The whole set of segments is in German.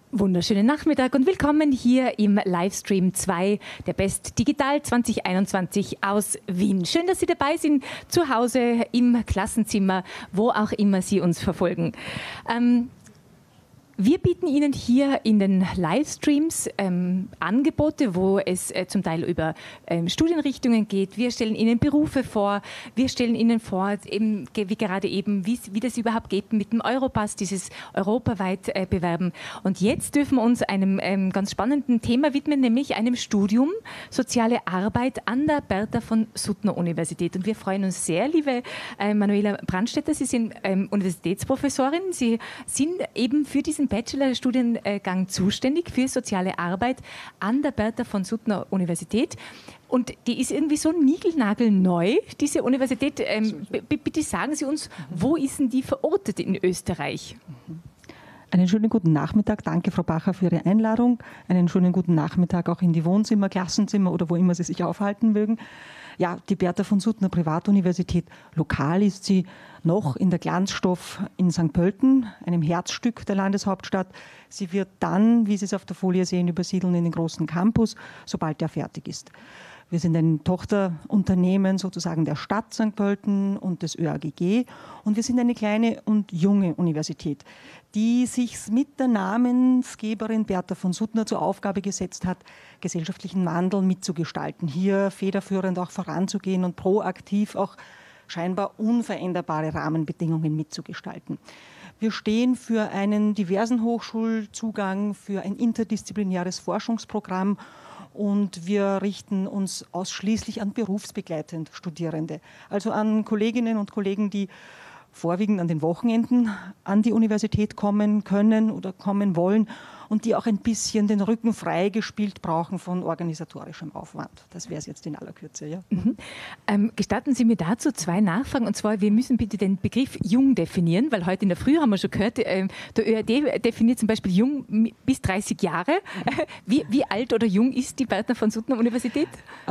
Wunderschönen Nachmittag und willkommen hier im Livestream 2 der Best Digital 2021 aus Wien. Schön, dass Sie dabei sind, zu Hause, im Klassenzimmer, wo auch immer Sie uns verfolgen. Wir bieten Ihnen hier in den Livestreams Angebote, wo es zum Teil über Studienrichtungen geht. Wir stellen Ihnen Berufe vor. Wir stellen Ihnen vor, eben, wie gerade eben, wie das überhaupt geht mit dem Europass, dieses europaweit Bewerben. Und jetzt dürfen wir uns einem ganz spannenden Thema widmen, nämlich einem Studium Soziale Arbeit an der Bertha von Suttner Universität. Und wir freuen uns sehr, liebe Manuela Brandstetter, Sie sind Universitätsprofessorin. Sie sind eben für diesen Bachelorstudiengang zuständig für soziale Arbeit an der Bertha von Suttner Universität. Und die ist irgendwie so niegelnagelneu, diese Universität. Bitte sagen Sie uns, wo ist denn die verortet in Österreich? Einen schönen guten Nachmittag. Danke, Frau Bacher, für Ihre Einladung. Einen schönen guten Nachmittag auch in die Wohnzimmer, Klassenzimmer oder wo immer Sie sich aufhalten mögen. Ja, die Bertha von Suttner Privatuniversität, lokal ist sie noch in der Glanzstoff in St. Pölten, einem Herzstück der Landeshauptstadt. Sie wird dann, wie Sie es auf der Folie sehen, übersiedeln in den großen Campus, sobald der fertig ist. Wir sind ein Tochterunternehmen sozusagen der Stadt St. Pölten und des ÖAGG und wir sind eine kleine und junge Universität, die sich mit der Namensgeberin Bertha von Suttner zur Aufgabe gesetzt hat, gesellschaftlichen Wandel mitzugestalten, hier federführend auch voranzugehen und proaktiv auch scheinbar unveränderbare Rahmenbedingungen mitzugestalten. Wir stehen für einen diversen Hochschulzugang, für ein interdisziplinäres Forschungsprogramm und wir richten uns ausschließlich an berufsbegleitend Studierende, also an Kolleginnen und Kollegen, die vorwiegend an den Wochenenden an die Universität kommen können oder kommen wollen und die auch ein bisschen den Rücken freigespielt brauchen von organisatorischem Aufwand. Das wäre es jetzt in aller Kürze. Ja. Gestatten Sie mir dazu zwei Nachfragen. Und zwar, wir müssen bitte den Begriff jung definieren, weil heute in der Früh haben wir schon gehört, der ÖAD definiert zum Beispiel jung bis 30 Jahre. Wie alt oder jung ist die Bertha von Suttner Universität?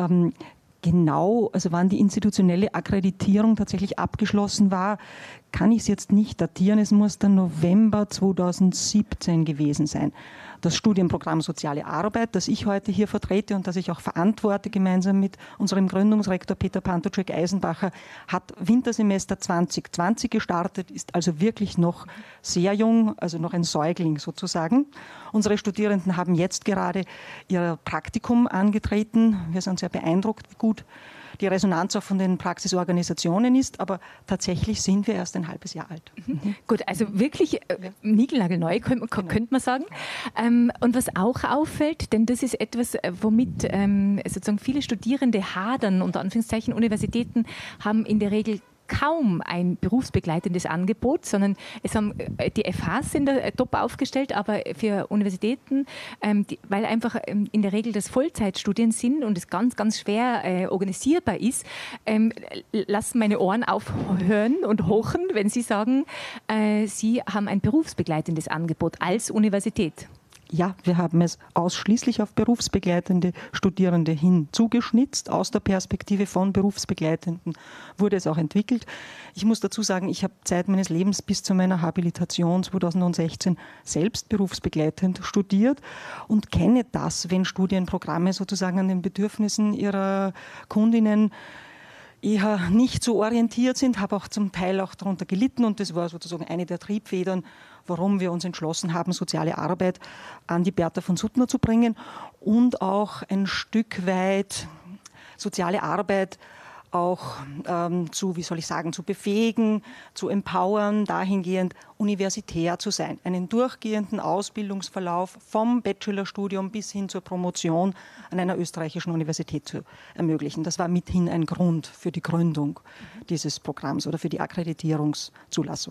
Genau, also wann die institutionelle Akkreditierung tatsächlich abgeschlossen war, kann ich es jetzt nicht datieren. Es muss der November 2017 gewesen sein. Das Studienprogramm Soziale Arbeit, das ich heute hier vertrete und das ich auch verantworte, gemeinsam mit unserem Gründungsrektor Peter Pantoczek-Eisenbacher, hat Wintersemester 2020 gestartet, ist also wirklich noch sehr jung, also noch ein Säugling sozusagen. Unsere Studierenden haben jetzt gerade ihr Praktikum angetreten. Wir sind sehr beeindruckt, wie gut die Resonanz auch von den Praxisorganisationen ist, aber tatsächlich sind wir erst ein halbes Jahr alt. Gut, also wirklich niegelnagelneu, könnte man sagen. Und was auch auffällt, denn das ist etwas, womit sozusagen viele Studierende hadern, unter Anführungszeichen Universitäten haben in der Regel kaum ein berufsbegleitendes Angebot, sondern es haben die FHs sind da top aufgestellt, aber für Universitäten, weil einfach in der Regel das Vollzeitstudien sind und es ganz, ganz schwer organisierbar ist, lassen meine Ohren aufhören und hochen, wenn Sie sagen, Sie haben ein berufsbegleitendes Angebot als Universität. Ja, wir haben es ausschließlich auf berufsbegleitende Studierende hin zugeschnitzt. Aus der Perspektive von Berufsbegleitenden wurde es auch entwickelt. Ich muss dazu sagen, ich habe Zeit meines Lebens bis zu meiner Habilitation 2016 selbst berufsbegleitend studiert und kenne das, wenn Studienprogramme sozusagen an den Bedürfnissen ihrer Kundinnen eher nicht so orientiert sind, habe auch zum Teil auch darunter gelitten und das war sozusagen eine der Triebfedern, warum wir uns entschlossen haben, soziale Arbeit an die Bertha von Suttner zu bringen und auch ein Stück weit soziale Arbeit auch zu befähigen, zu empowern, dahingehend universitär zu sein, einen durchgehenden Ausbildungsverlauf vom Bachelorstudium bis hin zur Promotion an einer österreichischen Universität zu ermöglichen. Das war mithin ein Grund für die Gründung dieses Programms oder für die Akkreditierungszulassung.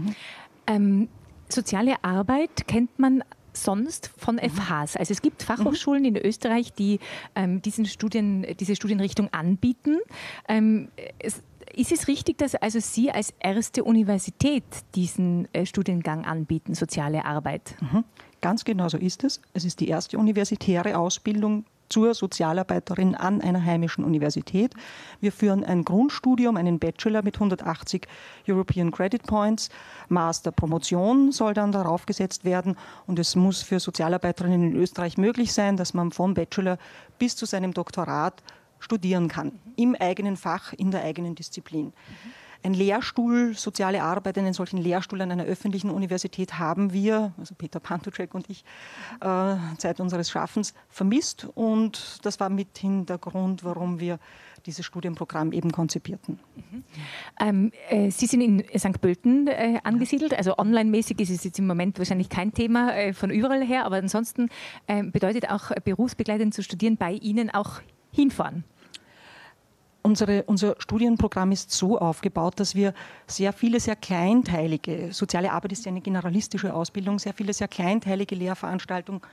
Soziale Arbeit kennt man sonst von FHs. Also es gibt Fachhochschulen in Österreich, die diese Studienrichtung anbieten. Ist es richtig, dass also Sie als erste Universität diesen Studiengang anbieten, soziale Arbeit? Ganz genau so ist es. Es ist die erste universitäre Ausbildung, zur Sozialarbeiterin an einer heimischen Universität. Wir führen ein Grundstudium, einen Bachelor mit 180 European Credit Points. Master Promotion soll dann darauf gesetzt werden und es muss für Sozialarbeiterinnen in Österreich möglich sein, dass man vom Bachelor bis zu seinem Doktorat studieren kann, im eigenen Fach, in der eigenen Disziplin. Ein Lehrstuhl, soziale Arbeit, einen solchen Lehrstuhl an einer öffentlichen Universität haben wir, also Peter Pantocek und ich, seit unseres Schaffens vermisst. Und das war mithin der Grund, warum wir dieses Studienprogramm eben konzipierten. Sie sind in St. Pölten angesiedelt, also online-mäßig ist es jetzt im Moment wahrscheinlich kein Thema von überall her, aber ansonsten bedeutet auch berufsbegleitend zu studieren bei Ihnen auch hinfahren. Unser Studienprogramm ist so aufgebaut, dass wir sehr viele, sehr kleinteilige, soziale Arbeit ist ja eine generalistische Ausbildung, sehr viele, sehr kleinteilige Lehrveranstaltungen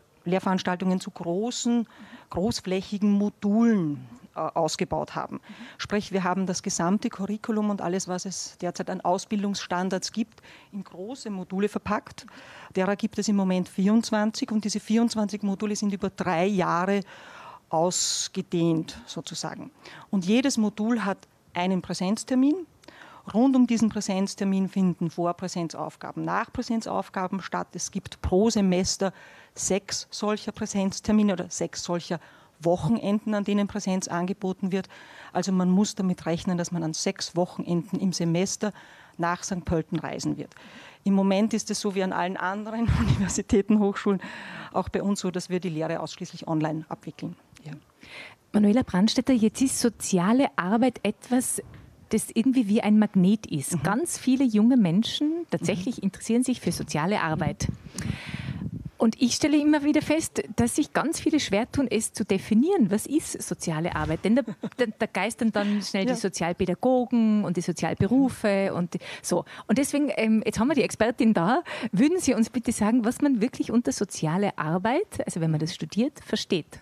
zu großen, großflächigen Modulen ausgebaut haben. Sprich, wir haben das gesamte Curriculum und alles, was es derzeit an Ausbildungsstandards gibt, in große Module verpackt. Derer gibt es im Moment 24 und diese 24 Module sind über 3 Jahre ausgedehnt sozusagen. Und jedes Modul hat einen Präsenztermin. Rund um diesen Präsenztermin finden Vorpräsenzaufgaben, Nachpräsenzaufgaben statt. Es gibt pro Semester 6 solcher Präsenztermine oder 6 solcher Wochenenden, an denen Präsenz angeboten wird. Also man muss damit rechnen, dass man an 6 Wochenenden im Semester nach St. Pölten reisen wird. Im Moment ist es so wie an allen anderen Universitäten, Hochschulen, auch bei uns so, dass wir die Lehre ausschließlich online abwickeln. Ja. Manuela Brandstätter, jetzt ist soziale Arbeit etwas, das irgendwie wie ein Magnet ist. Ganz viele junge Menschen tatsächlich interessieren sich für soziale Arbeit. Und ich stelle immer wieder fest, dass sich ganz viele schwer tun, es zu definieren. Was ist soziale Arbeit? Denn da geistern dann schnell die Sozialpädagogen und die Sozialberufe und so. Und deswegen, jetzt haben wir die Expertin da. Würden Sie uns bitte sagen, was man wirklich unter soziale Arbeit, also wenn man das studiert, versteht?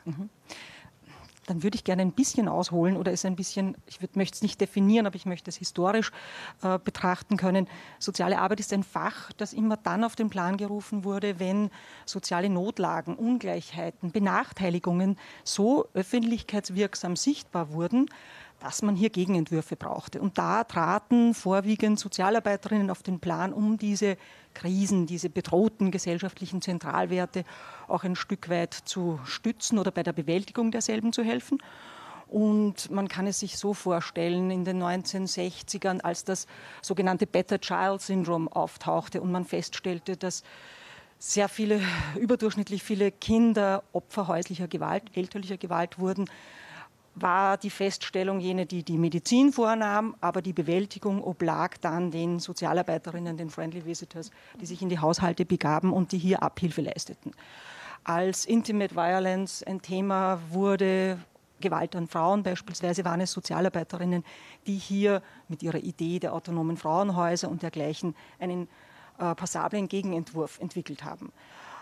Dann würde ich gerne ein bisschen ausholen oder es ein bisschen, möchte es nicht definieren, aber ich möchte es historisch betrachten können. Soziale Arbeit ist ein Fach, das immer dann auf den Plan gerufen wurde, wenn soziale Notlagen, Ungleichheiten, Benachteiligungen so öffentlichkeitswirksam sichtbar wurden, dass man hier Gegenentwürfe brauchte. Und da traten vorwiegend Sozialarbeiterinnen auf den Plan, um diese Krisen, diese bedrohten gesellschaftlichen Zentralwerte auch ein Stück weit zu stützen oder bei der Bewältigung derselben zu helfen. Und man kann es sich so vorstellen, in den 1960ern, als das sogenannte Better Child Syndrome auftauchte und man feststellte, dass sehr viele, überdurchschnittlich viele Kinder Opfer häuslicher Gewalt, elterlicher Gewalt wurden, war die Feststellung jene, die die Medizin vornahm, aber die Bewältigung oblag dann den Sozialarbeiterinnen, den Friendly Visitors, die sich in die Haushalte begaben und die hier Abhilfe leisteten. Als Intimate Violence ein Thema wurde, Gewalt an Frauen beispielsweise, waren es Sozialarbeiterinnen, die hier mit ihrer Idee der autonomen Frauenhäuser und dergleichen einen passablen Gegenentwurf entwickelt haben.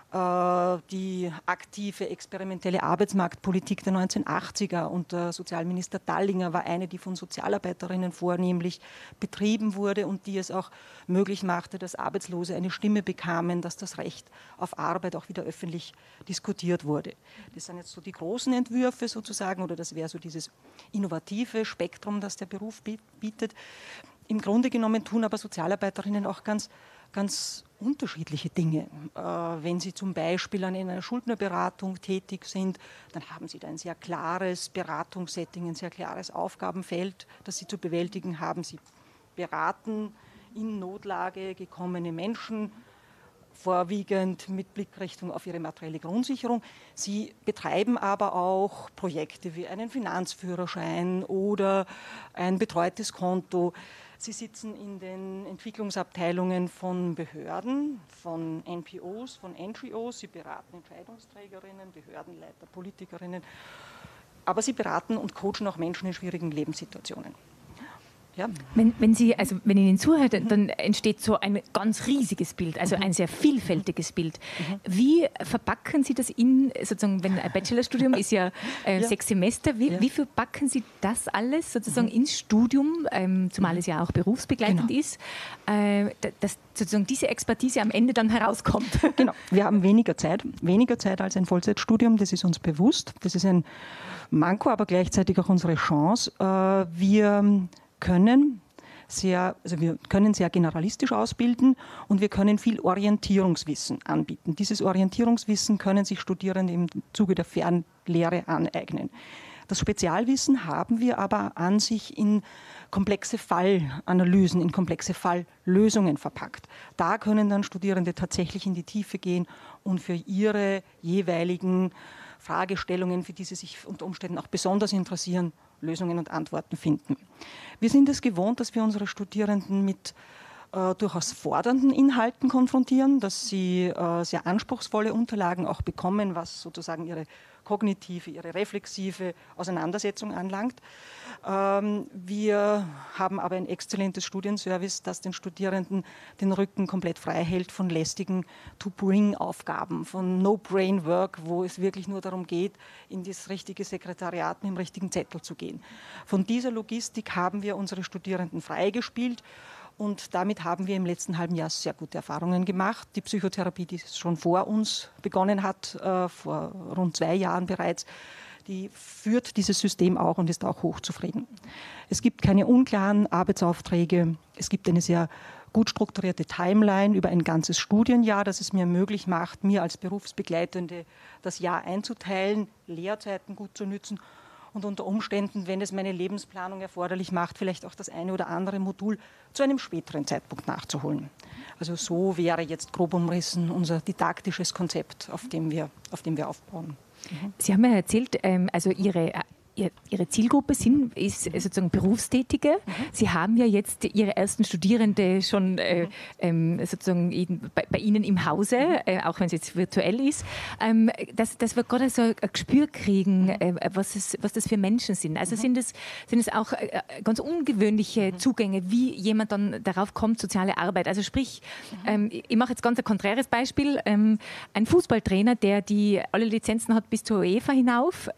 Die aktive experimentelle Arbeitsmarktpolitik der 1980er unter Sozialminister Dallinger war eine, die von Sozialarbeiterinnen vornehmlich betrieben wurde und die es auch möglich machte, dass Arbeitslose eine Stimme bekamen, dass das Recht auf Arbeit auch wieder öffentlich diskutiert wurde. Das sind jetzt so die großen Entwürfe sozusagen, oder das wäre so dieses innovative Spektrum, das der Beruf bietet. Im Grunde genommen tun aber Sozialarbeiterinnen auch ganz unterschiedliche Dinge. Wenn Sie zum Beispiel an einer Schuldnerberatung tätig sind, dann haben Sie da ein sehr klares Beratungssetting, ein sehr klares Aufgabenfeld, das Sie zu bewältigen haben. Sie beraten in Notlage gekommene Menschen, vorwiegend mit Blickrichtung auf ihre materielle Grundsicherung. Sie betreiben aber auch Projekte wie einen Finanzführerschein oder ein betreutes Konto. Sie sitzen in den Entwicklungsabteilungen von Behörden, von NPOs, von NGOs. Sie beraten Entscheidungsträgerinnen, Behördenleiter, Politikerinnen. Aber Sie beraten und coachen auch Menschen in schwierigen Lebenssituationen. Ja. Wenn Ihnen zuhört, dann entsteht so ein ganz riesiges Bild, also ein sehr vielfältiges Bild. Wie verpacken Sie das in, sozusagen, wenn ein Bachelorstudium ist ja 6 Semester, wie verpacken Sie das alles sozusagen ins Studium, zumal es ja auch berufsbegleitend ist, dass sozusagen diese Expertise am Ende dann herauskommt? Genau, wir haben weniger Zeit als ein Vollzeitstudium, das ist uns bewusst. Das ist ein Manko, aber gleichzeitig auch unsere Chance. Wir können sehr generalistisch ausbilden und wir können viel Orientierungswissen anbieten. Dieses Orientierungswissen können sich Studierende im Zuge der Fernlehre aneignen. Das Spezialwissen haben wir aber an sich in komplexe Fallanalysen, in komplexe Falllösungen verpackt. Da können dann Studierende tatsächlich in die Tiefe gehen und für ihre jeweiligen Fragestellungen, für die sie sich unter Umständen auch besonders interessieren, Lösungen und Antworten finden. Wir sind es gewohnt, dass wir unsere Studierenden mit durchaus fordernden Inhalten konfrontieren, dass sie sehr anspruchsvolle Unterlagen auch bekommen, was sozusagen ihre kognitive, ihre reflexive Auseinandersetzung anlangt. Wir haben aber ein exzellentes Studienservice, das den Studierenden den Rücken komplett frei hält von lästigen To-Bring-Aufgaben, von No-Brain-Work, wo es wirklich nur darum geht, in das richtige Sekretariat mit dem richtigen Zettel zu gehen. Von dieser Logistik haben wir unsere Studierenden freigespielt. Und damit haben wir im letzten halben Jahr sehr gute Erfahrungen gemacht. Die Psychotherapie, die schon vor uns begonnen hat, vor rund 2 Jahren bereits, die führt dieses System auch und ist auch hochzufrieden. Es gibt keine unklaren Arbeitsaufträge. Es gibt eine sehr gut strukturierte Timeline über ein ganzes Studienjahr, das es mir möglich macht, mir als Berufsbegleitende das Jahr einzuteilen, Lehrzeiten gut zu nützen und unter Umständen, wenn es meine Lebensplanung erforderlich macht, vielleicht auch das eine oder andere Modul zu einem späteren Zeitpunkt nachzuholen. Also so wäre jetzt grob umrissen unser didaktisches Konzept, auf dem wir aufbauen. Sie haben ja erzählt, also Ihre Zielgruppe ist sozusagen Berufstätige. Sie haben ja jetzt Ihre ersten Studierende schon sozusagen bei Ihnen im Hause, auch wenn es jetzt virtuell ist, dass wir gerade so ein Gespür kriegen, was das für Menschen sind. Also sind es auch ganz ungewöhnliche Zugänge, wie jemand dann darauf kommt, soziale Arbeit. Also sprich, ich mache jetzt ganz ein konträres Beispiel, ein Fußballtrainer, der alle Lizenzen hat bis zur UEFA hinauf,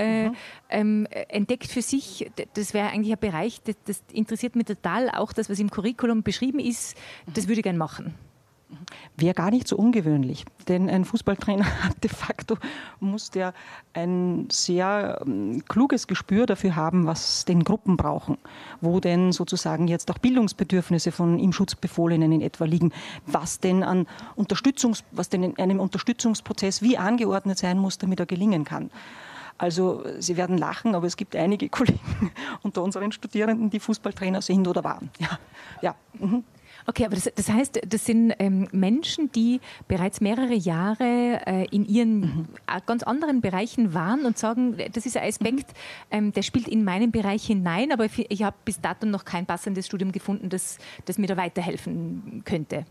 entdeckt für sich, das wäre eigentlich ein Bereich, das interessiert mich total, auch das, was im Curriculum beschrieben ist, das würde ich gerne machen. Wäre gar nicht so ungewöhnlich, denn ein Fußballtrainer de facto muss der ein sehr kluges Gespür dafür haben, was denn Gruppen brauchen, wo denn sozusagen jetzt auch Bildungsbedürfnisse von ihm Schutzbefohlenen in etwa liegen, was denn in einem Unterstützungsprozess wie angeordnet sein muss, damit er gelingen kann. Also Sie werden lachen, aber es gibt einige Kollegen unter unseren Studierenden, die Fußballtrainer sind oder waren. Ja. Okay, aber das heißt, das sind Menschen, die bereits mehrere Jahre in ihren ganz anderen Bereichen waren und sagen, das ist ein Aspekt, der spielt in meinen Bereich hinein, aber ich habe bis dato noch kein passendes Studium gefunden, das mir da weiterhelfen könnte.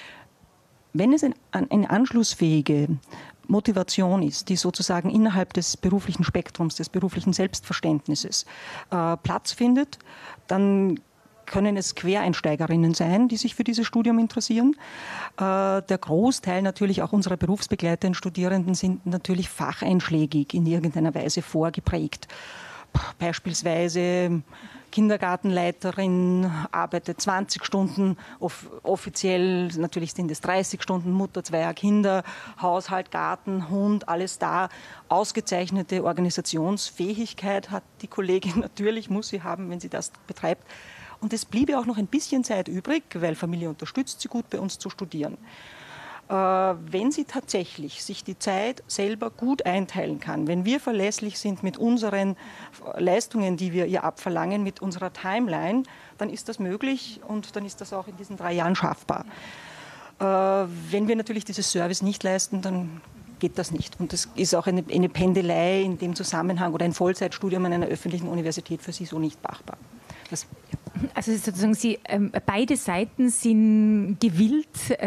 Wenn es eine anschlussfähige Motivation ist, die sozusagen innerhalb des beruflichen Spektrums, des beruflichen Selbstverständnisses Platz findet, dann können es Quereinsteigerinnen sein, die sich für dieses Studium interessieren. Der Großteil natürlich auch unserer berufsbegleitenden Studierenden sind natürlich facheinschlägig in irgendeiner Weise vorgeprägt. Beispielsweise Kindergartenleiterin arbeitet 20 Stunden, offiziell natürlich sind es 30 Stunden, Mutter zweier Kinder, Haushalt, Garten, Hund, alles da. Ausgezeichnete Organisationsfähigkeit hat die Kollegin natürlich, muss sie haben, wenn sie das betreibt. Und es bliebe auch noch ein bisschen Zeit übrig, weil Familie unterstützt sie gut, bei uns zu studieren. Wenn sie tatsächlich sich die Zeit selber gut einteilen kann, wenn wir verlässlich sind mit unseren Leistungen, die wir ihr abverlangen, mit unserer Timeline, dann ist das möglich und dann ist das auch in diesen 3 Jahren schaffbar. Wenn wir natürlich dieses Service nicht leisten, dann geht das nicht. Und das ist auch eine Pendelei in dem Zusammenhang oder ein Vollzeitstudium an einer öffentlichen Universität für sie so nicht machbar. Also sozusagen beide Seiten sind gewillt,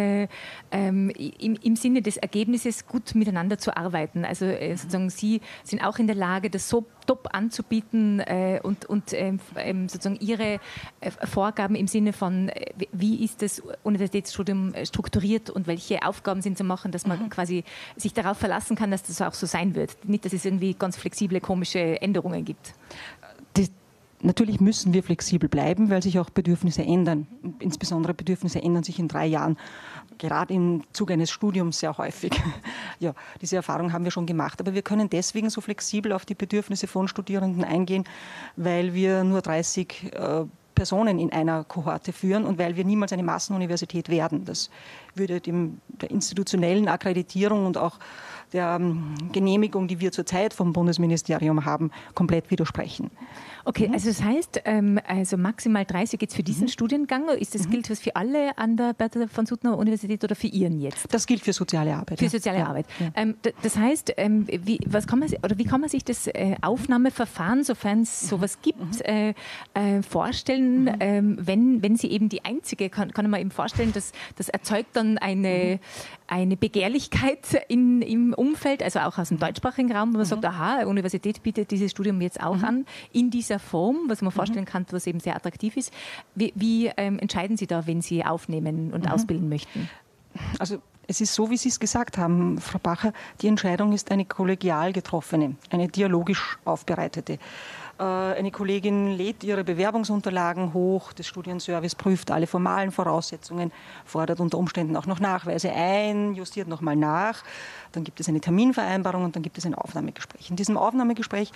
im Sinne des Ergebnisses gut miteinander zu arbeiten. Also sozusagen Sie sind auch in der Lage, das so top anzubieten und sozusagen Ihre Vorgaben im Sinne von, wie ist das Universitätsstudium strukturiert und welche Aufgaben sind zu machen, dass man quasi sich darauf verlassen kann, dass das auch so sein wird. Nicht, dass es irgendwie ganz flexible, komische Änderungen gibt. Natürlich müssen wir flexibel bleiben, weil sich auch Bedürfnisse ändern. Insbesondere Bedürfnisse ändern sich in 3 Jahren, gerade im Zuge eines Studiums sehr häufig. Ja, diese Erfahrung haben wir schon gemacht. Aber wir können deswegen so flexibel auf die Bedürfnisse von Studierenden eingehen, weil wir nur 30 Personen in einer Kohorte führen und weil wir niemals eine Massenuniversität werden. Das würde der institutionellen Akkreditierung und auch der Genehmigung, die wir zurzeit vom Bundesministerium haben, komplett widersprechen. Okay, also das heißt, also maximal 30 jetzt für diesen Studiengang. Gilt das für alle an der Bertha von Suttner Universität oder für Ihren jetzt? Das gilt für soziale Arbeit. Für soziale Arbeit. Ja. Das heißt, wie kann man sich das Aufnahmeverfahren, sofern es sowas gibt, vorstellen, wenn Sie eben die einzige, kann man eben vorstellen, dass das erzeugt dann eine Begehrlichkeit im Umfeld, also auch aus dem deutschsprachigen Raum, wo man sagt, aha, eine Universität bietet dieses Studium jetzt auch an, in dieser Form, was man vorstellen kann, was eben sehr attraktiv ist. Wie entscheiden Sie da, wenn Sie aufnehmen und ausbilden möchten? Also es ist so, wie Sie es gesagt haben, Frau Bacher, die Entscheidung ist eine kollegial getroffene, eine dialogisch aufbereitete. Eine Kollegin lädt ihre Bewerbungsunterlagen hoch, das Studienservice prüft alle formalen Voraussetzungen, fordert unter Umständen auch noch Nachweise ein, justiert nochmal nach. Dann gibt es eine Terminvereinbarung und dann gibt es ein Aufnahmegespräch. In diesem Aufnahmegespräch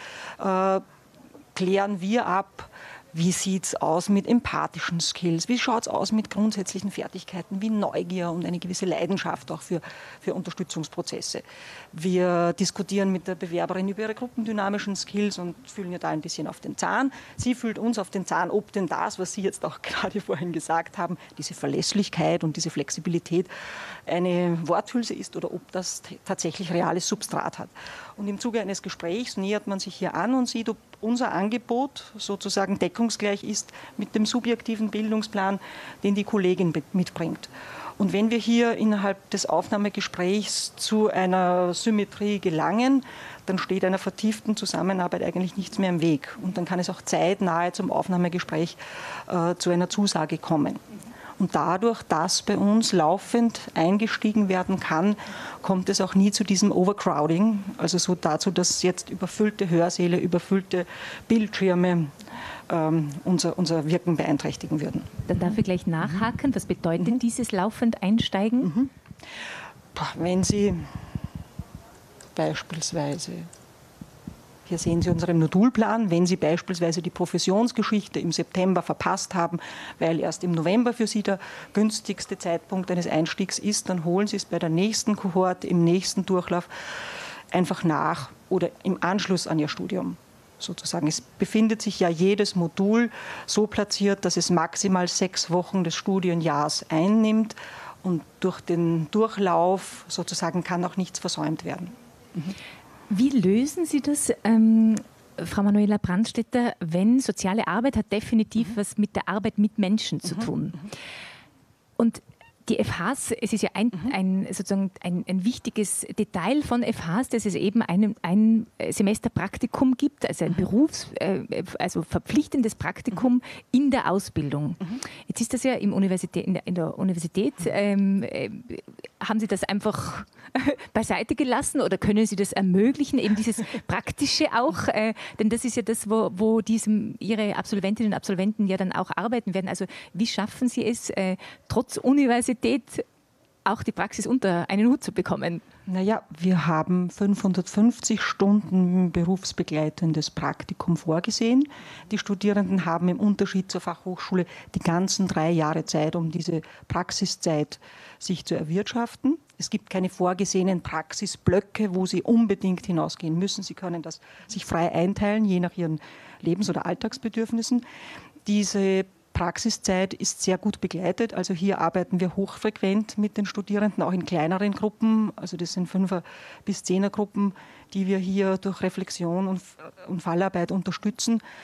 klären wir ab, wie sieht es aus mit empathischen Skills, wie schaut es aus mit grundsätzlichen Fertigkeiten wie Neugier und eine gewisse Leidenschaft auch für Unterstützungsprozesse. Wir diskutieren mit der Bewerberin über ihre gruppendynamischen Skills und fühlen ihr da ein bisschen auf den Zahn. Sie fühlt uns auf den Zahn, ob denn das, was Sie jetzt auch gerade vorhin gesagt haben, diese Verlässlichkeit und diese Flexibilität eine Worthülse ist oder ob das tatsächlich reales Substrat hat. Und im Zuge eines Gesprächs nähert man sich hier an und sieht, ob unser Angebot sozusagen deckungsgleich ist mit dem subjektiven Bildungsplan, den die Kollegin mitbringt. Und wenn wir hier innerhalb des Aufnahmegesprächs zu einer Symmetrie gelangen, dann steht einer vertieften Zusammenarbeit eigentlich nichts mehr im Weg. Und dann kann es auch zeitnahe zum Aufnahmegespräch zu einer Zusage kommen. Und dadurch, dass bei uns laufend eingestiegen werden kann, kommt es auch nie zu diesem Overcrowding, also so dazu, dass jetzt überfüllte Hörsäle, überfüllte Bildschirme unser Wirken beeinträchtigen würden. Dann darf ich gleich nachhaken. Was bedeutet dieses laufend Einsteigen? Wenn Sie beispielsweise, hier sehen Sie unseren Modulplan, wenn Sie beispielsweise die Professionsgeschichte im September verpasst haben, weil erst im November für Sie der günstigste Zeitpunkt eines Einstiegs ist, dann holen Sie es bei der nächsten Kohorte, im nächsten Durchlauf einfach nach oder im Anschluss an Ihr Studium. Sozusagen. Es befindet sich ja jedes Modul so platziert, dass es maximal 6 Wochen des Studienjahrs einnimmt und durch den Durchlauf sozusagen kann auch nichts versäumt werden. Wie lösen Sie das, Frau Manuela Brandstätter, wenn soziale Arbeit hat definitiv was mit der Arbeit mit Menschen zu tun? Und die FHs, es ist ja sozusagen ein wichtiges Detail von FHs, dass es eben ein Semester Praktikum gibt, also ein also verpflichtendes Praktikum in der Ausbildung. Jetzt ist das ja in der Universität, haben Sie das einfach beiseite gelassen oder können Sie das ermöglichen, eben dieses Praktische auch, denn das ist ja das, wo Ihre Absolventinnen und Absolventen ja dann auch arbeiten werden. Also wie schaffen Sie es, trotz Universität auch die Praxis unter einen Hut zu bekommen? Naja, wir haben 550 Stunden berufsbegleitendes Praktikum vorgesehen. Die Studierenden haben im Unterschied zur Fachhochschule die ganzen 3 Jahre Zeit, um diese Praxiszeit sich zu erwirtschaften. Es gibt keine vorgesehenen Praxisblöcke, wo sie unbedingt hinausgehen müssen. Sie können das sich frei einteilen, je nach ihren Lebens- oder Alltagsbedürfnissen. Diese Praxiszeit ist sehr gut begleitet. Also hier arbeiten wir hochfrequent mit den Studierenden, auch in kleineren Gruppen. Also das sind 5er- bis 10er-Gruppen, die wir hier durch Reflexion und Fallarbeit unterstützen.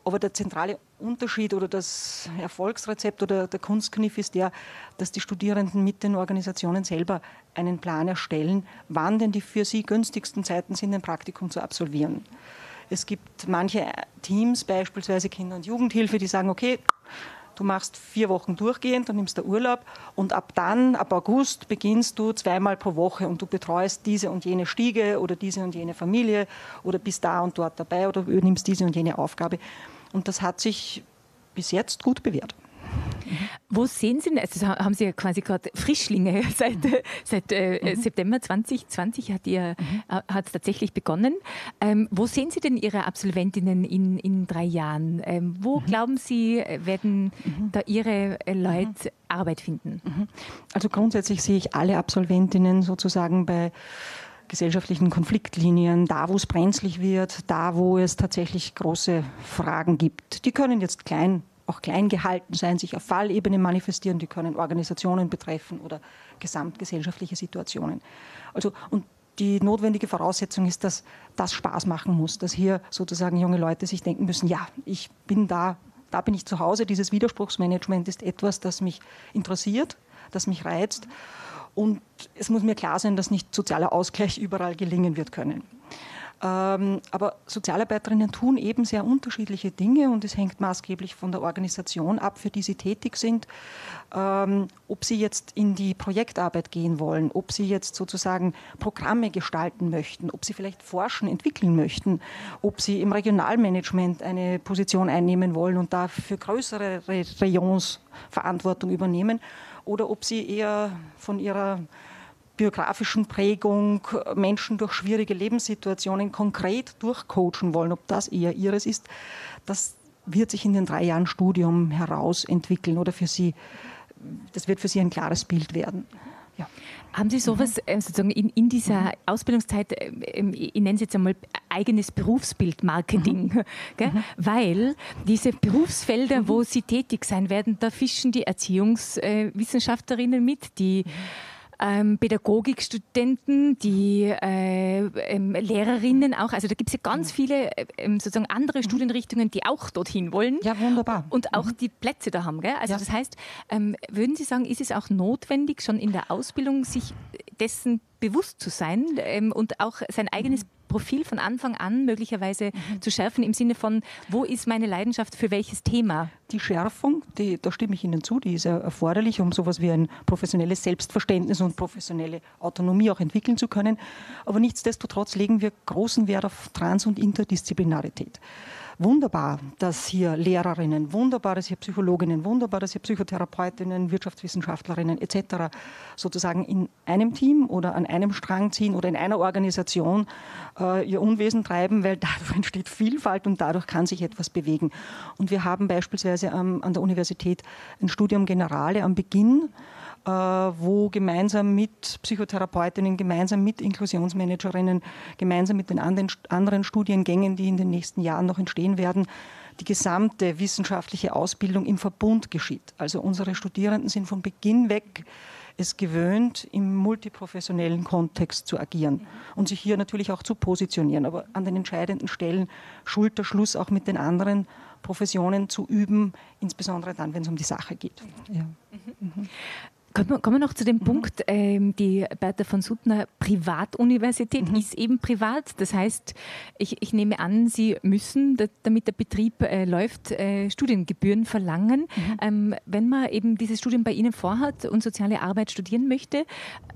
Aber der zentrale Unterschied oder das Erfolgsrezept oder der Kunstkniff ist der, dass die Studierenden mit den Organisationen selber einen Plan erstellen, wann denn die für sie günstigsten Zeiten sind, ein Praktikum zu absolvieren. Es gibt manche Teams, beispielsweise Kinder- und Jugendhilfe, die sagen, okay, du machst 4 Wochen durchgehend, dann nimmst du Urlaub und ab August, beginnst du 2-mal pro Woche und du betreust diese und jene Stiege oder diese und jene Familie oder bist da und dort dabei oder übernimmst diese und jene Aufgabe. Und das hat sich bis jetzt gut bewährt. Wo sehen Sie, also haben Sie ja quasi gerade Frischlinge seit September 2020 hat es tatsächlich begonnen. Wo sehen Sie denn Ihre Absolventinnen in 3 Jahren? Wo glauben Sie, werden da Ihre Leute Arbeit finden? Also grundsätzlich sehe ich alle Absolventinnen sozusagen bei gesellschaftlichen Konfliktlinien, da wo es brenzlig wird, da wo es tatsächlich große Fragen gibt. Die können jetzt auch klein gehalten sein, sich auf Fallebene manifestieren, die können Organisationen betreffen oder gesamtgesellschaftliche Situationen. Also, und die notwendige Voraussetzung ist, dass das Spaß machen muss, dass hier sozusagen junge Leute sich denken müssen, ja, ich bin da bin ich zu Hause, dieses Widerspruchsmanagement ist etwas, das mich interessiert, das mich reizt. Und es muss mir klar sein, dass nicht sozialer Ausgleich überall gelingen wird können. Aber Sozialarbeiterinnen tun eben sehr unterschiedliche Dinge und es hängt maßgeblich von der Organisation ab, für die sie tätig sind. Ob sie jetzt in die Projektarbeit gehen wollen, ob sie jetzt sozusagen Programme gestalten möchten, ob sie vielleicht forschen, entwickeln möchten, ob sie im Regionalmanagement eine Position einnehmen wollen und da für größere Rayons Verantwortung übernehmen oder ob sie eher von ihrer biografischen Prägung Menschen durch schwierige Lebenssituationen konkret durchcoachen wollen, ob das eher ihres ist, das wird sich in den 3 Jahren Studium herausentwickeln oder das wird für sie ein klares Bild werden. Ja. Haben Sie sowas sozusagen in dieser Ausbildungszeit, ich nenne es jetzt einmal eigenes Berufsbild Marketing, gell? Weil diese Berufsfelder, wo Sie tätig sein werden, da fischen die Erziehungswissenschaftlerinnen mit, die Pädagogikstudenten, die Lehrerinnen auch. Also da gibt es ja ganz viele sozusagen andere Studienrichtungen, die auch dorthin wollen. Ja, wunderbar. Und auch die Plätze da haben. Gell? Also das heißt, würden Sie sagen, ist es auch notwendig, schon in der Ausbildung sich dessen bewusst zu sein und auch sein eigenes Profil von Anfang an möglicherweise zu schärfen im Sinne von, wo ist meine Leidenschaft für welches Thema? Die Schärfung, da stimme ich Ihnen zu, die ist ja erforderlich, um sowas wie ein professionelles Selbstverständnis und professionelle Autonomie auch entwickeln zu können. Aber nichtsdestotrotz legen wir großen Wert auf Trans- und Interdisziplinarität. Wunderbar, dass hier Lehrerinnen, wunderbar, dass hier Psychologinnen, wunderbar, dass hier Psychotherapeutinnen, Wirtschaftswissenschaftlerinnen etc. sozusagen in einem Team oder an einem Strang ziehen oder in einer Organisation ihr Unwesen treiben, weil dadurch entsteht Vielfalt und dadurch kann sich etwas bewegen. Und wir haben beispielsweise an der Universität ein Studium Generale am Beginn, wo gemeinsam mit Psychotherapeutinnen, gemeinsam mit Inklusionsmanagerinnen, gemeinsam mit den anderen Studiengängen, die in den nächsten Jahren noch entstehen werden, die gesamte wissenschaftliche Ausbildung im Verbund geschieht. Also unsere Studierenden sind von Beginn weg es gewöhnt, im multiprofessionellen Kontext zu agieren und sich hier natürlich auch zu positionieren, aber an den entscheidenden Stellen Schulterschluss auch mit den anderen Professionen zu üben, insbesondere dann, wenn es um die Sache geht. Ja. Kommen wir noch zu dem Punkt, die Bertha von Suttner Privatuniversität ist eben privat. Das heißt, ich nehme an, Sie müssen, damit der Betrieb läuft, Studiengebühren verlangen. Wenn man eben dieses Studium bei Ihnen vorhat und soziale Arbeit studieren möchte,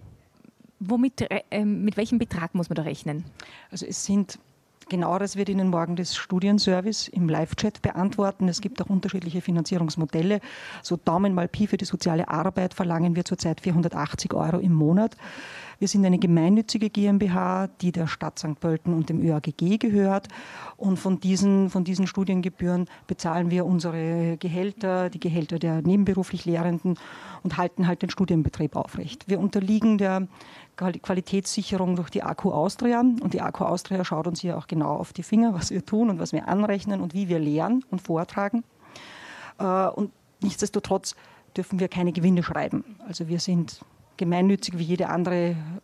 mit welchem Betrag muss man da rechnen? Also es sind Genaueres wird Ihnen morgen das Studienservice im Live-Chat beantworten. Es gibt auch unterschiedliche Finanzierungsmodelle. So Daumen mal Pi für die soziale Arbeit verlangen wir zurzeit 480 € im Monat. Wir sind eine gemeinnützige GmbH, die der Stadt St. Pölten und dem ÖAGG gehört. Und von diesen Studiengebühren bezahlen wir unsere Gehälter, die Gehälter der nebenberuflich Lehrenden und halten halt den Studienbetrieb aufrecht. Wir unterliegen der Qualitätssicherung durch die AKU Austria. Und die AKU Austria schaut uns hier auch genau auf die Finger, was wir tun und was wir anrechnen und wie wir lehren und vortragen. Und nichtsdestotrotz dürfen wir keine Gewinne schreiben. Also wir sind gemeinnützig wie jede andere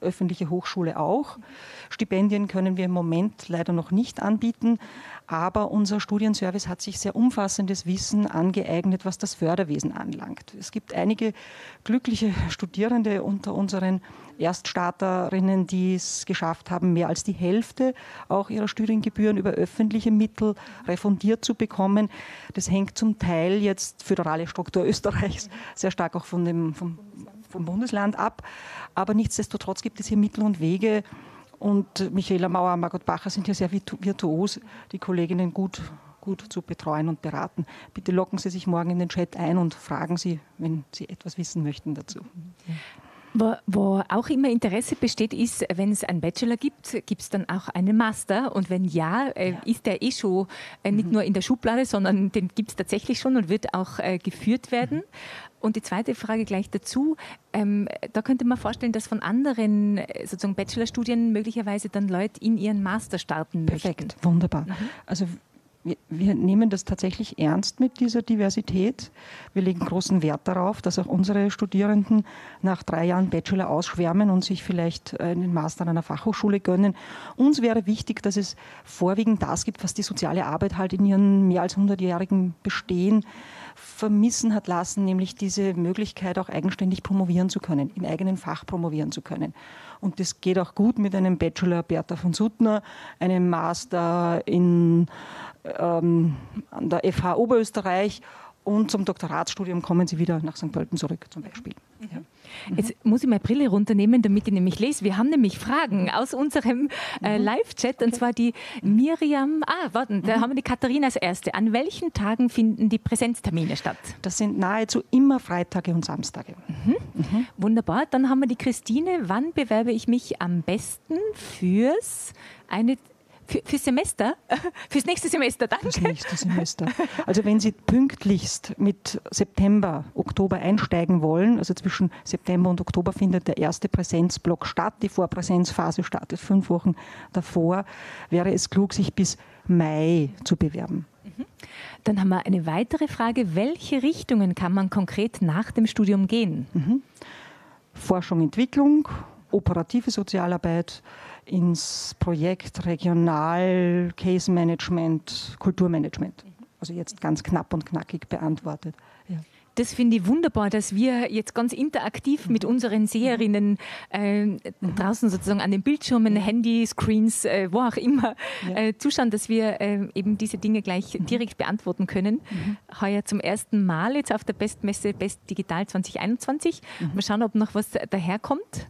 öffentliche Hochschule auch. Stipendien können wir im Moment leider noch nicht anbieten, aber unser Studienservice hat sich sehr umfassendes Wissen angeeignet, was das Förderwesen anlangt. Es gibt einige glückliche Studierende unter unseren Erststarterinnen, die es geschafft haben, mehr als die Hälfte auch ihrer Studiengebühren über öffentliche Mittel refundiert zu bekommen. Das hängt zum Teil jetzt föderale Struktur Österreichs sehr stark auch vom Bundesland ab. Aber nichtsdestotrotz gibt es hier Mittel und Wege. Und Michaela Mauer, Margot Bacher sind hier sehr virtuos, die Kolleginnen gut zu betreuen und beraten. Bitte locken Sie sich morgen in den Chat ein und fragen Sie, wenn Sie etwas wissen möchten dazu. Wo auch immer Interesse besteht, ist, wenn es einen Bachelor gibt, gibt es dann auch einen Master? Und wenn ja, ist der schon nicht nur in der Schublade, sondern den gibt es tatsächlich schon und wird auch geführt werden? Und die zweite Frage gleich dazu, da könnte man vorstellen, dass von anderen sozusagen Bachelorstudien möglicherweise dann Leute in ihren Master starten möchten. Perfekt, wunderbar. Also wir nehmen das tatsächlich ernst mit dieser Diversität. Wir legen großen Wert darauf, dass auch unsere Studierenden nach 3 Jahren Bachelor ausschwärmen und sich vielleicht einen Master an einer Fachhochschule gönnen. Uns wäre wichtig, dass es vorwiegend das gibt, was die soziale Arbeit halt in ihren mehr als 100-jährigen Bestehen vermissen hat lassen, nämlich diese Möglichkeit, auch eigenständig promovieren zu können, im eigenen Fach promovieren zu können. Und das geht auch gut mit einem Bachelor Bertha von Suttner, einem Master an der FH Oberösterreich und zum Doktoratsstudium kommen Sie wieder nach St. Pölten zurück zum Beispiel. Ja. Jetzt muss ich meine Brille runternehmen, damit ich nämlich lese. Wir haben nämlich Fragen aus unserem Live-Chat und zwar die Miriam, da haben wir die Katharina als Erste. An welchen Tagen finden die Präsenztermine statt? Das sind nahezu immer Freitage und Samstage. Wunderbar. Dann haben wir die Christine. Wann bewerbe ich mich am besten fürs Semester? Fürs nächste Semester, danke. Fürs nächste Semester. Also wenn Sie pünktlichst mit September, Oktober einsteigen wollen, also zwischen September und Oktober findet der erste Präsenzblock statt. Die Vorpräsenzphase startet 5 Wochen davor. Wäre es klug, sich bis Mai zu bewerben. Dann haben wir eine weitere Frage. Welche Richtungen kann man konkret nach dem Studium gehen? Forschung, Entwicklung, operative Sozialarbeit, ins Projekt Regional, Case Management, Kulturmanagement. Also jetzt ganz knapp und knackig beantwortet. Ja. Das finde ich wunderbar, dass wir jetzt ganz interaktiv mit unseren Seherinnen draußen sozusagen an den Bildschirmen, Handyscreens, wo auch immer zuschauen, dass wir eben diese Dinge gleich direkt beantworten können. Heuer zum ersten Mal jetzt auf der Bestmesse Best Digital 2021. Mal schauen, ob noch was daherkommt.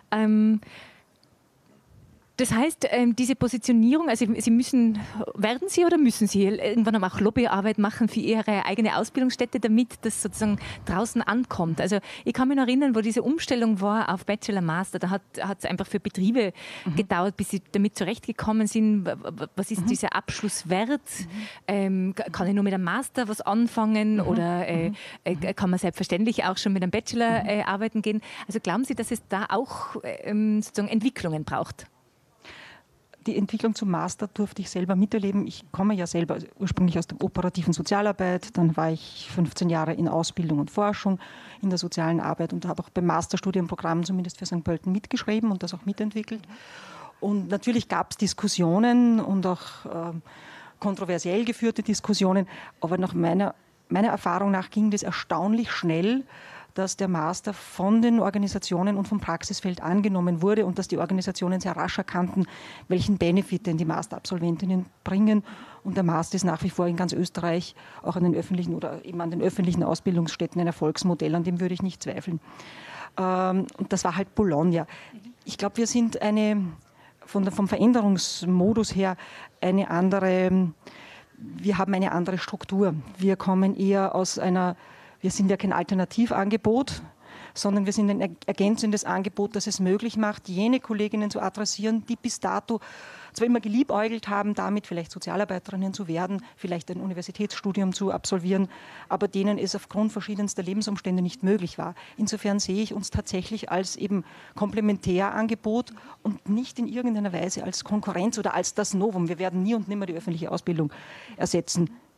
Das heißt, diese Positionierung, also werden Sie oder müssen Sie irgendwann auch Lobbyarbeit machen für Ihre eigene Ausbildungsstätte, damit das sozusagen draußen ankommt? Also ich kann mich noch erinnern, wo diese Umstellung war auf Bachelor Master, da hat es einfach für Betriebe gedauert, bis sie damit zurechtgekommen sind. Was ist dieser Abschluss wert? Kann ich nur mit einem Master was anfangen oder kann man selbstverständlich auch schon mit einem Bachelor arbeiten gehen? Also glauben Sie, dass es da auch sozusagen Entwicklungen braucht? Die Entwicklung zum Master durfte ich selber miterleben. Ich komme ja selber ursprünglich aus der operativen Sozialarbeit. Dann war ich 15 Jahre in Ausbildung und Forschung in der sozialen Arbeit und habe auch beim Masterstudienprogramm zumindest für St. Pölten mitgeschrieben und das auch mitentwickelt. Und natürlich gab es Diskussionen und auch kontroversiell geführte Diskussionen. Aber nach meiner Erfahrung nach ging das erstaunlich schnell, dass der Master von den Organisationen und vom Praxisfeld angenommen wurde und dass die Organisationen sehr rasch erkannten, welchen Benefit denn die Masterabsolventinnen bringen. Und der Master ist nach wie vor in ganz Österreich, auch an den öffentlichen oder eben an den öffentlichen Ausbildungsstätten ein Erfolgsmodell, an dem würde ich nicht zweifeln. Und das war halt Bologna. Ich glaube, wir sind vom Veränderungsmodus her wir haben eine andere Struktur. Wir kommen eher wir sind ja kein Alternativangebot, sondern wir sind ein ergänzendes Angebot, das es möglich macht, jene Kolleginnen zu adressieren, die bis dato zwar immer geliebäugelt haben, damit vielleicht Sozialarbeiterinnen zu werden, vielleicht ein Universitätsstudium zu absolvieren, aber denen es aufgrund verschiedenster Lebensumstände nicht möglich war. Insofern sehe ich uns tatsächlich als eben Komplementärangebot und nicht in irgendeiner Weise als Konkurrenz oder als das Novum. Wir werden nie und nimmer die öffentliche Ausbildung ersetzen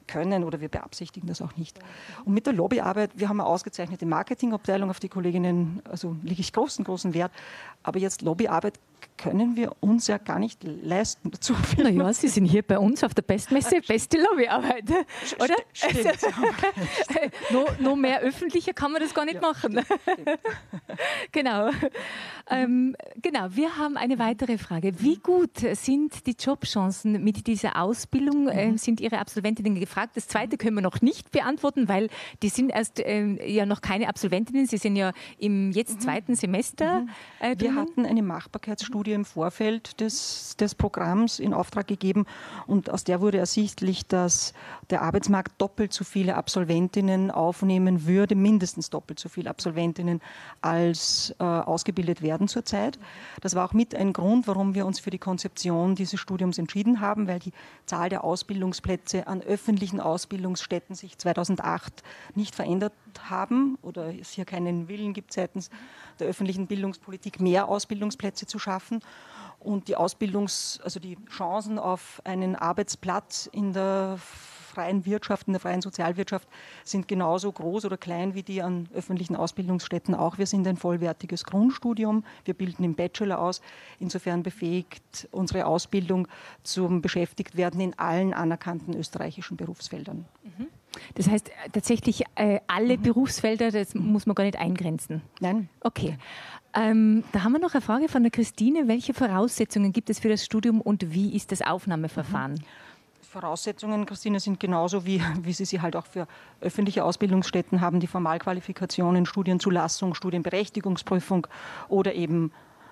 können oder wir beabsichtigen das auch nicht. Und mit der Lobbyarbeit, wir haben eine ausgezeichnete Marketingabteilung, auf die Kolleginnen, also lege ich großen Wert, aber jetzt Lobbyarbeit können wir uns ja gar nicht leisten dazu. Naja, Sie sind hier bei uns auf der Bestmesse, beste Lobbyarbeit, oder? Stimmt. Noch mehr öffentlicher kann man das gar nicht machen. Stimmt. Genau. Genau, wir haben eine weitere Frage. Wie gut sind die Jobchancen mit dieser Ausbildung? Sind Ihre Absolventinnen gefragt? Das zweite können wir noch nicht beantworten, weil die sind erst ja noch keine Absolventinnen. Sie sind ja im jetzt zweiten Semester. Wir hatten eine Machbarkeitsstudie im Vorfeld des Programms in Auftrag gegeben und aus der wurde ersichtlich, dass der Arbeitsmarkt doppelt so viele Absolventinnen aufnehmen würde, mindestens doppelt so viele Absolventinnen als ausgebildet werden zurzeit. Das war auch mit ein Grund, warum wir uns für die Konzeption dieses Studiums entschieden haben, weil die Zahl der Ausbildungsplätze an öffentlichen Ausbildungsstätten sich 2008 nicht verändert haben oder es hier keinen Willen gibt seitens der öffentlichen Bildungspolitik, mehr Ausbildungsplätze zu schaffen. Und die die Chancen auf einen Arbeitsplatz in der freien Wirtschaft, in der freien Sozialwirtschaft sind genauso groß oder klein wie die an öffentlichen Ausbildungsstätten auch. Wir sind ein vollwertiges Grundstudium. Wir bilden im Bachelor aus. Insofern befähigt unsere Ausbildung zum Beschäftigtwerden in allen anerkannten österreichischen Berufsfeldern. Das heißt tatsächlich alle Berufsfelder, das muss man gar nicht eingrenzen? Nein. Okay. Da haben wir noch eine Frage von der Christine. Welche Voraussetzungen gibt es für das Studium und wie ist das Aufnahmeverfahren? Voraussetzungen, Christine, sind genauso wie sie halt auch für öffentliche Ausbildungsstätten haben, die Formalqualifikationen, Studienzulassung, Studienberechtigungsprüfung oder eben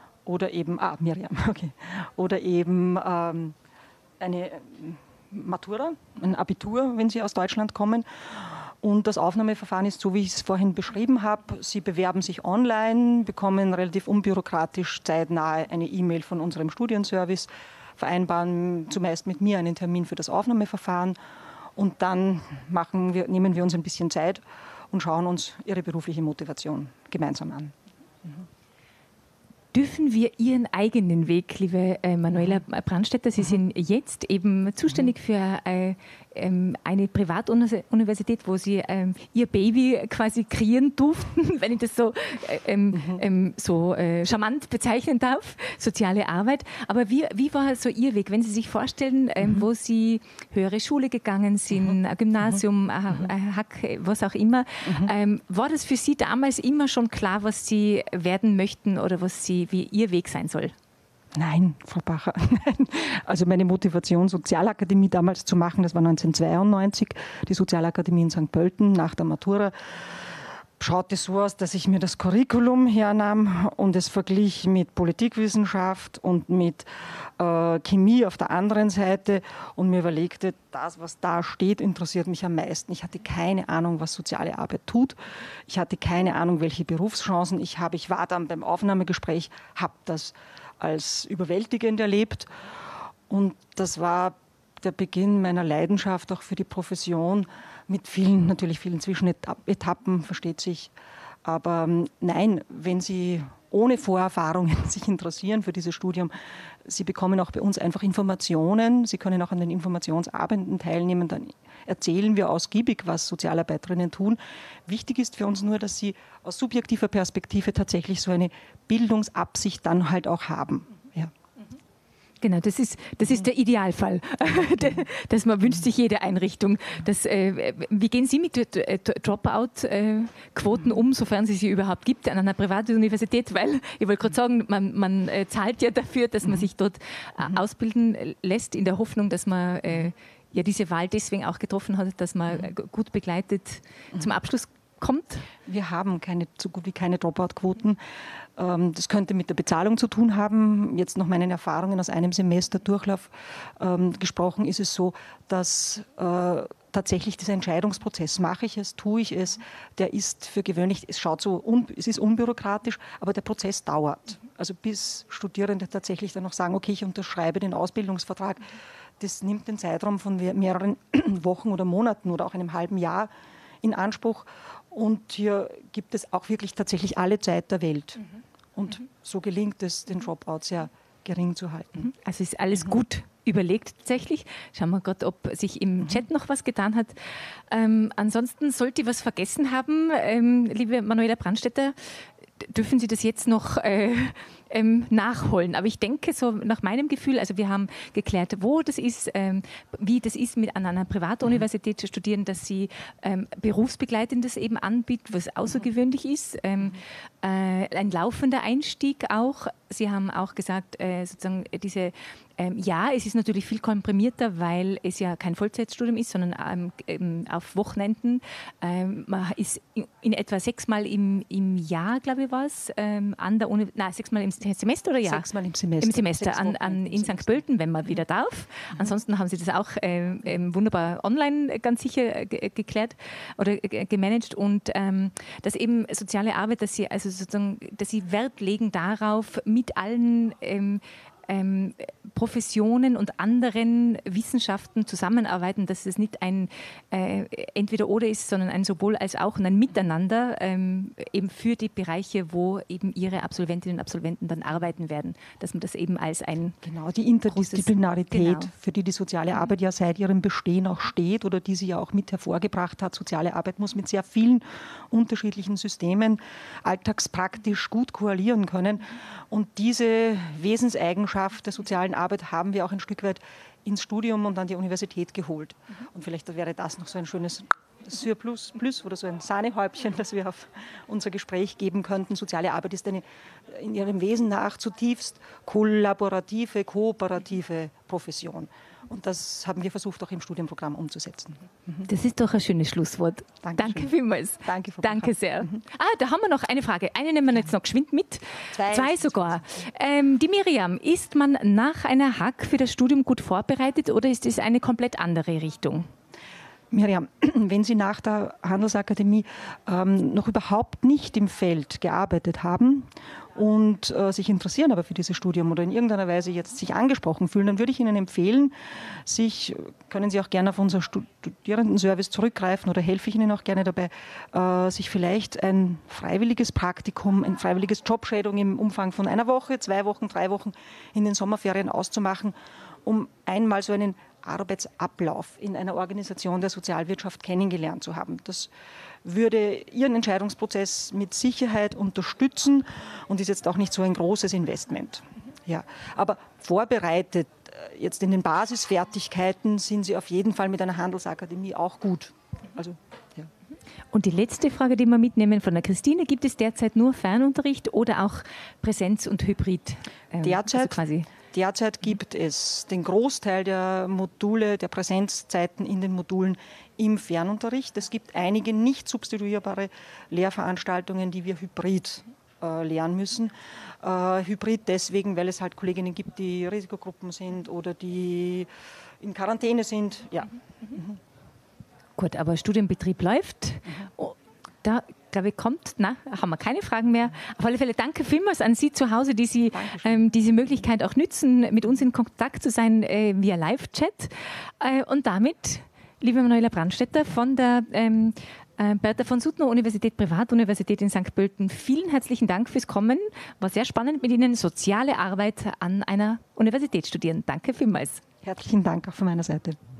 eine Matura, ein Abitur, wenn Sie aus Deutschland kommen. Und das Aufnahmeverfahren ist so, wie ich es vorhin beschrieben habe. Sie bewerben sich online, bekommen relativ unbürokratisch zeitnah eine E-Mail von unserem Studienservice, vereinbaren zumeist mit mir einen Termin für das Aufnahmeverfahren und dann nehmen wir uns ein bisschen Zeit und schauen uns Ihre berufliche Motivation gemeinsam an. Dürfen wir Ihren eigenen Weg, liebe Manuela Brandstätter, Sie sind jetzt eben zuständig für eine Privatuniversität, wo Sie Ihr Baby quasi kreieren durften, wenn ich das so charmant bezeichnen darf, soziale Arbeit. Aber wie war so Ihr Weg, wenn Sie sich vorstellen, wo Sie höhere Schule gegangen sind, Gymnasium, Hack, was auch immer, war das für Sie damals immer schon klar, was Sie werden möchten oder wie Ihr Weg sein soll? Nein, Frau Bacher, nein. Also meine Motivation, Sozialakademie damals zu machen, das war 1992, die Sozialakademie in St. Pölten nach der Matura, schaute so aus, dass ich mir das Curriculum hernahm und es verglich mit Politikwissenschaft und mit Chemie auf der anderen Seite und mir überlegte, das, was da steht, interessiert mich am meisten. Ich hatte keine Ahnung, was soziale Arbeit tut. Ich hatte keine Ahnung, welche Berufschancen ich habe. Ich war dann beim Aufnahmegespräch, habe das als überwältigend erlebt. Und das war der Beginn meiner Leidenschaft auch für die Profession mit natürlich vielen Zwischenetappen, versteht sich. Aber nein, wenn Sie ohne Vorerfahrungen sich interessieren für dieses Studium, Sie bekommen auch bei uns einfach Informationen. Sie können auch an den Informationsabenden teilnehmen. Dann erzählen wir ausgiebig, was Sozialarbeiterinnen tun. Wichtig ist für uns nur, dass Sie aus subjektiver Perspektive tatsächlich so eine Bildungsabsicht dann halt auch haben. Ja. Genau, das ist der Idealfall. Das man wünscht sich jede Einrichtung. Wie gehen Sie mit Dropout-Quoten um, sofern es sie überhaupt gibt, an einer privaten Universität? Weil, ich wollte gerade sagen, man zahlt ja dafür, dass man sich dort ausbilden lässt, in der Hoffnung, dass man ja diese Wahl deswegen auch getroffen hat, dass man gut begleitet zum Abschluss kommt. Wir haben so gut wie keine Dropout-Quoten. Das könnte mit der Bezahlung zu tun haben. Jetzt nach meinen Erfahrungen aus einem Semester Durchlauf gesprochen, ist es so, dass tatsächlich dieser Entscheidungsprozess, mache ich es, tue ich es, der ist für gewöhnlich, es ist unbürokratisch, aber der Prozess dauert. Also bis Studierende tatsächlich dann noch sagen, okay, ich unterschreibe den Ausbildungsvertrag. Das nimmt den Zeitraum von mehreren Wochen oder Monaten oder auch einem halben Jahr in Anspruch. Und hier gibt es auch wirklich tatsächlich alle Zeit der Welt. Und so gelingt es, den Dropout sehr gering zu halten. Also ist alles gut überlegt tatsächlich. Schauen wir gerade, ob sich im Chat noch was getan hat. Ansonsten sollte ich was vergessen haben, liebe Manuela Brandstätter, dürfen Sie das jetzt noch nachholen. Aber ich denke, so nach meinem Gefühl, also wir haben geklärt, wo das ist, wie das ist, an einer Privatuniversität zu studieren, dass sie Berufsbegleitendes eben anbietet, was außergewöhnlich ist. Ein laufender Einstieg auch. Sie haben auch gesagt, sozusagen ja, es ist natürlich viel komprimierter, weil es ja kein Vollzeitstudium ist, sondern auf Wochenenden. Man ist in etwa 6-mal im Jahr, glaube ich, was, an der Uni, 6-mal im Semester oder Jahr? 6-mal im Semester. Im Semester in St. Pölten, wenn man wieder darf. Ansonsten haben Sie das auch wunderbar online ganz sicher geklärt oder gemanagt und dass eben soziale Arbeit, dass Sie Wert legen darauf, mit allen Professionen und anderen Wissenschaften zusammenarbeiten, dass es nicht ein Entweder-Oder ist, sondern ein sowohl als auch und ein Miteinander eben für die Bereiche, wo eben Ihre Absolventinnen und Absolventen dann arbeiten werden, dass man das eben als ein Genau, die Interdisziplinarität, genau, für die soziale Arbeit ja seit ihrem Bestehen auch steht oder die sie ja auch mit hervorgebracht hat. Soziale Arbeit muss mit sehr vielen unterschiedlichen Systemen alltagspraktisch gut koalieren können und diese Wesenseigenschaft der sozialen Arbeit haben wir auch ein Stück weit ins Studium und an die Universität geholt. Und vielleicht wäre das noch so ein schönes Surplus oder so ein Sahnehäubchen, das wir auf unser Gespräch geben könnten. Soziale Arbeit ist eine in ihrem Wesen nach zutiefst kollaborative, kooperative Profession. Und das haben wir versucht, auch im Studienprogramm umzusetzen. Das ist doch ein schönes Schlusswort. Danke vielmals. Danke, Frau Danke sehr. Da haben wir noch eine Frage. Eine nehmen wir jetzt noch geschwind mit. Zwei sogar. Die Miriam, ist man nach einer Hack für das Studium gut vorbereitet oder ist es eine komplett andere Richtung? Miriam, wenn Sie nach der Handelsakademie noch überhaupt nicht im Feld gearbeitet haben und sich interessieren aber für dieses Studium oder in irgendeiner Weise jetzt sich angesprochen fühlen, dann würde ich Ihnen empfehlen, können Sie auch gerne auf unser Studierendenservice zurückgreifen oder helfe ich Ihnen auch gerne dabei, sich vielleicht ein freiwilliges Praktikum, ein freiwilliges Jobshadowing im Umfang von 1 Woche, 2 Wochen, 3 Wochen in den Sommerferien auszumachen, um einmal so einen Arbeitsablauf in einer Organisation der Sozialwirtschaft kennengelernt zu haben. Das würde Ihren Entscheidungsprozess mit Sicherheit unterstützen und ist jetzt auch nicht so ein großes Investment. Ja, aber vorbereitet jetzt in den Basisfertigkeiten sind Sie auf jeden Fall mit einer Handelsakademie auch gut. Also, ja. Und die letzte Frage, die wir mitnehmen von der Christine, gibt es derzeit nur Fernunterricht oder auch Präsenz und Hybrid? Derzeit gibt es den Großteil der Module, der Präsenzzeiten in den Modulen im Fernunterricht. Es gibt einige nicht substituierbare Lehrveranstaltungen, die wir hybrid lernen müssen. Hybrid deswegen, weil es halt Kolleginnen gibt, die Risikogruppen sind oder die in Quarantäne sind. Ja. Gut, aber Studienbetrieb läuft. Da, glaube ich, haben wir keine Fragen mehr. Auf alle Fälle danke vielmals an Sie zu Hause, die Sie diese Möglichkeit auch nützen, mit uns in Kontakt zu sein via Live-Chat. Und damit, liebe Manuela Brandstätter von der Bertha von Suttner Universität, Privatuniversität in St. Pölten, vielen herzlichen Dank fürs Kommen. War sehr spannend mit Ihnen, soziale Arbeit an einer Universität studieren. Danke vielmals. Herzlichen Dank auch von meiner Seite.